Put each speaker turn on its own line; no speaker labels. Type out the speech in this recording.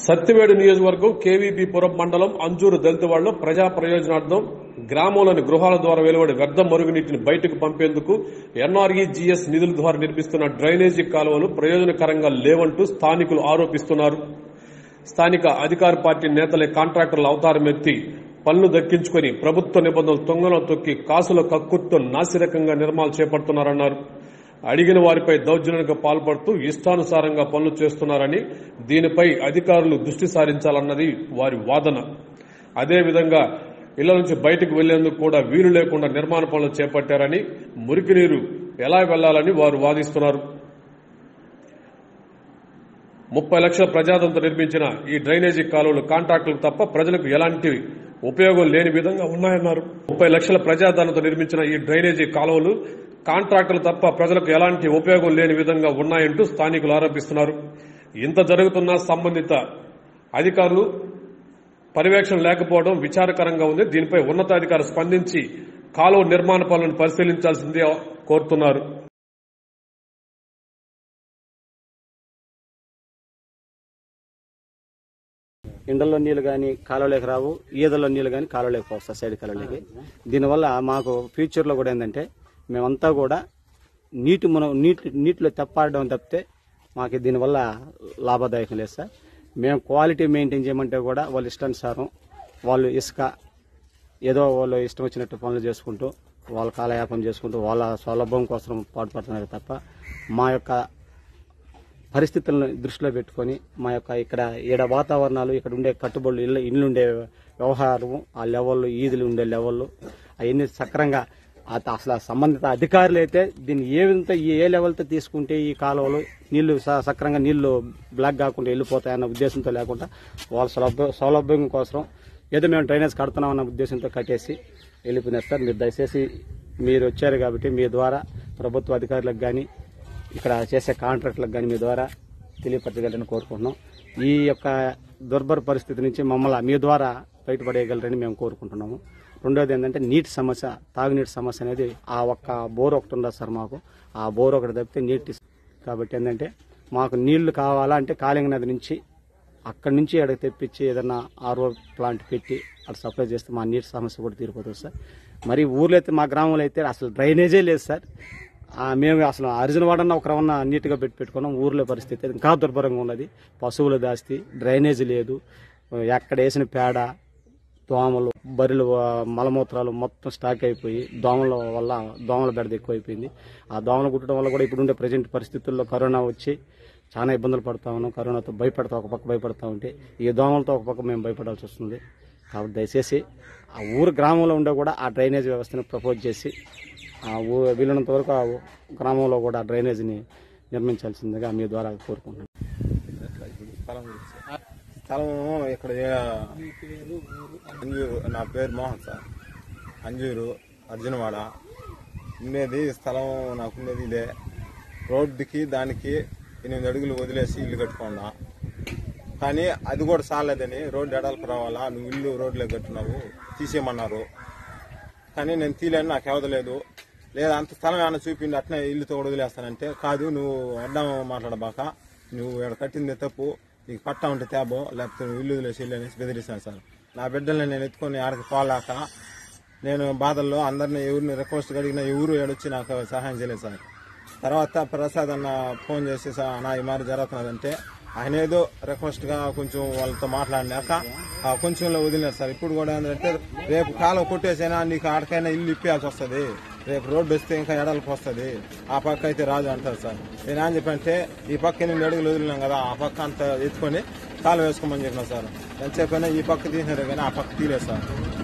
సత్తివేడు నియోజకవర్గం కేవీపీ పురం మండలం అంజూరు దళితవాడలో ప్రజా ప్రయోజనార్థం గ్రామంలోని గృహాల ద్వారా వెలువడే వ్యర్థ మరుగునీటిని బయటకు పంపేందుకు ఎన్ఆర్ఈజీఎస్ నిధుల ద్వారా నిర్మిస్తున్న డ్రైనేజీ కాలువలు ప్రయోజనకరంగా లేవంటూ స్థానికులు ఆరోపిస్తున్నారు. స్థానిక అధికార పార్టీ నేతలే కాంట్రాక్టర్ల అవతారమెత్తి పనులు దక్కించుకుని ప్రభుత్వ నిబంధనలు తొంగలో తొక్కి కాసుల కక్కుర్తో నాసిరకంగా నిర్మాణాలు చేపడుతున్నారన్నారు. అడిగిన వారిపై దౌర్జన్యానికి పాల్పడుతూ ఇష్టానుసారంగా పనులు చేస్తున్నారని, దీనిపై అధికారులు దృష్టి సారించాలన్నది వారి వాదన. అదేవిధంగా ఇళ్ల నుంచి బయటకు వెళ్లేందుకు కూడా వీలు లేకుండా నిర్మాణ పనులు చేపట్టారని, మురికి నీరు ఎలా వెళ్లాలని వారు వాదిస్తున్నారు. 30 లక్షల ప్రజాధనంతో నిర్మించిన ఈ డ్రైనేజీ కాలువలు కాంట్రాక్టులకు తప్ప ప్రజలకు ఎలాంటి ఉపయోగం లేని విధంగా ఉన్నాయన్నారు. 30 లక్షల ప్రజాధనంతో నిర్మించిన ఈ డ్రైనేజీ కాలువలు కాంట్రాక్టులు తప్ప ప్రజలకు ఎలాంటి ఉపయోగం లేని విధంగా ఉన్నాయంటూ స్థానికులు ఆరోపిస్తున్నారు. ఇంత జరుగుతున్నా సంబంధిత అధికారులు పర్యవేక్షణ లేకపోవడం విచారకరంగా ఉంది. దీనిపై ఉన్నతాధికారులు స్పందించి కాలువ నిర్మాణ పనులను పరిశీలించాల్సిందే కోరుతున్నారు.
ఇండల్లో నీళ్లు కానీ కాలువలోకి రావు, ఈదల్లో నీళ్లు కానీ కాలువలోకి పోస్తాయి, సైడ్ కాలువలోకి. దీనివల్ల మాకు ఫ్యూచర్లో కూడా ఏంటంటే మేమంతా కూడా నీటిలో తెప్పాడడం తప్పితే మాకు దీనివల్ల లాభదాయకం లేదు సార్. మేము క్వాలిటీ మెయింటైన్ చేయమంటే కూడా వాళ్ళు ఇష్టానుసారం వాళ్ళు ఇసుక ఏదో వాళ్ళు ఇష్టం వచ్చినట్టు పనులు చేసుకుంటూ వాళ్ళ కాలయాపం చేసుకుంటూ వాళ్ళ సౌలభ్యం కోసం పాటుపడుతున్నారు తప్ప మా యొక్క పరిస్థితులను దృష్టిలో పెట్టుకొని మా యొక్క ఇక్కడ వాతావరణాలు, ఇక్కడ ఉండే కట్టుబడులు, ఇల్లు ఉండే వ్యవహారం, ఆ లెవెల్లో ఈదులు ఉండే లెవెల్లో అవన్నీ సక్రంగా అసలు సంబంధిత అధికారులు అయితే దీన్ని ఏ లెవెల్తో తీసుకుంటే ఈ కాలువలు నీళ్లు సక్రంగా నీళ్లు బ్లాక్ కాకుండా వెళ్ళిపోతాయన్న ఉద్దేశంతో లేకుండా వాళ్ళ సౌలభ్యం కోసం ఏదో మేము డ్రైనేజ్ కడుతున్నామన్న ఉద్దేశంతో కట్టేసి వెళ్ళిపోయినారు సార్. మీరు దయచేసి మీరు వచ్చారు కాబట్టి మీ ద్వారా ప్రభుత్వ అధికారులకు కానీ ఇక్కడ చేసే కాంట్రాక్టులకు కానీ మీ ద్వారా తెలియపరచగలరని కోరుకుంటున్నాం. ఈ యొక్క దుర్భర పరిస్థితి నుంచి మమ్మల్ని మీ ద్వారా బయటపడేయగలరని మేము కోరుకుంటున్నాము. రెండోది ఏంటంటే నీటి సమస్య, తాగునీటి సమస్య అనేది ఆ ఒక్క బోర్ ఒకటి ఉండదు సార్ మాకు. ఆ బోర్ ఒకటి తప్పితే నీటి కాబట్టి ఏంటంటే మాకు నీళ్లు కావాలా అంటే కాళింగ నది నుంచి అక్కడి నుంచి అక్కడికి తెప్పించి ఏదన్నా ఆర్ఓ ప్లాంట్ పెట్టి అక్కడ సప్లై చేస్తే మా నీటి సమస్య కూడా తీరిపోతుంది సార్. మరి ఊర్లో అయితే మా గ్రామంలో అయితే అసలు డ్రైనేజే లేదు సార్. మేము అసలు అరిజిన వాడన్నా ఒక రవన్న నీట్గా పెట్టుకున్నాం. ఊర్లో పరిస్థితి ఇంకా దుర్భరంగా ఉన్నది. పశువుల దాస్తి, డ్రైనేజీ లేదు, ఎక్కడ వేసిన పేడ, దోమలు, బర్రెలు మలమూత్రాలు మొత్తం స్టాక్ అయిపోయి దోమల బెడద ఎక్కువైపోయింది. ఆ దోమలు కుట్టడం వల్ల కూడా ఇప్పుడుండే ప్రజెంట్ పరిస్థితుల్లో కరోనా వచ్చి చాలా ఇబ్బందులు పడతా ఉన్నాం. కరోనాతో ఒక పక్క భయపడతా ఉంటే ఈ దోమలతో ఒక పక్క మేము భయపడాల్సి వస్తుంది. కాబట్టి దయచేసి ఆ ఊరు గ్రామంలో ఉండే కూడా ఆ డ్రైనేజ్ వ్యవస్థను ప్రపోజ్ చేసి వీలైనంత వరకు ఆ గ్రామంలో కూడా డ్రైనేజీని నిర్మించాల్సిందిగా మీ ద్వారా కోరుకుంటున్నాను.
స్థలం ఇక్కడ అంజూరు, నా పేరు మోహన్ సార్. అంజూరు అర్జునవాడ ఉండేది స్థలం. నాకుండేది ఇదే. రోడ్డుకి దానికి 8 అడుగులు వదిలేసి ఇల్లు కట్టుకున్నా. కానీ అది కూడా చాలేదని రోడ్డు ఎడల్పు రావాలా, నువ్వు ఇల్లు రోడ్లో కట్టున్నావు తీసేయమన్నారు. కానీ నేను తీలేను, నాకు అవదలేదు. లేదా అంత స్థలం ఏమైనా చూపిండి అట్నే ఇల్లుతో వదిలేస్తానంటే, కాదు నువ్వు అడ్డం మాట్లాడబాక, నువ్వు ఇక్కడ కట్టింది తప్పు, నీకు పట్టా ఉంటే తేబో, లేకపోతే నువ్వు ఇల్లు వదిలేసి ఇల్లు అనేసి బెదిరిస్తాను సార్. నా బిడ్డల్ని నేను ఎత్తుకొని ఆడికి పోలేక నేను బాధల్లో అందరినీ ఎవరిని రిక్వెస్ట్ అడిగినా ఎవరు ఏడొచ్చి నాకు సహాయం చేయలేదు సార్. తర్వాత ప్రసాద్ అన్న ఫోన్ చేసి నా ఈ మారి జరుగుతున్నదంటే ఆయన ఏదో రిక్వెస్ట్ గా కొంచెం వాళ్ళతో మాట్లాడినాక కొంచెంలో వదిలినారు సార్. ఇప్పుడు కూడా ఏంటంటే రేపు కాలం కొట్టేసైనా నీకు ఆడకైనా ఇల్లు ఇప్పేయాల్సి వస్తుంది, రేపు రోడ్డు వస్తే ఇంకా ఎడలకు వస్తుంది, ఆ పక్క అయితే రాజు అంటారు సార్. నేను ఏం చెప్పంటే ఈ పక్క 8 అడుగులు వదిలినాం కదా, ఆ పక్క అంతా ఎత్తుకొని కాలు వేసుకోమని చెప్పినా సార్. ఎంతసేపైనా ఈ పక్క తీసినారు కానీ ఆ పక్క తీలేదు సార్.